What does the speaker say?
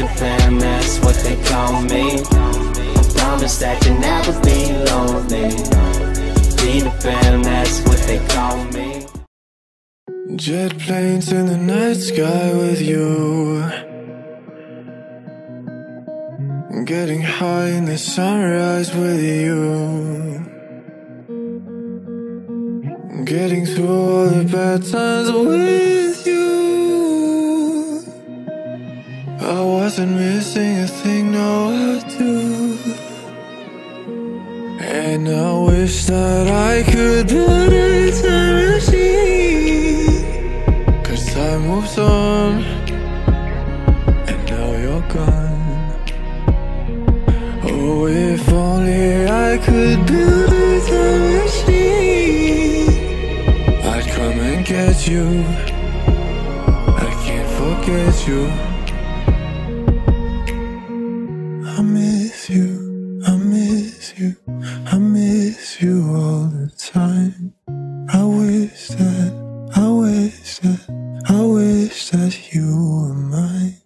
Peter Pan, that's what they call me. I promise that you'll never be lonely. Peter Pan, that's what they call me. Jet planes in the night sky with you, getting high in the sunrise with you, getting through all the bad times with you. I wasn't missing a thing, no I do. And I wish that I could build a time machine, 'cause time moves on, and now you're gone. Oh, if only I could build a time machine, I'd come and get you. I can't forget you. I miss you, I miss you, I miss you all the time. I wish that you were mine.